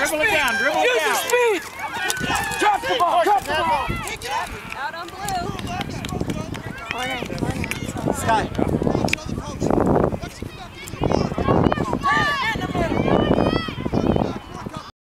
Dribble it down, dribble it down. Use your speed! Drop the ball, drop the ball! Out on blue. Corner. Sky.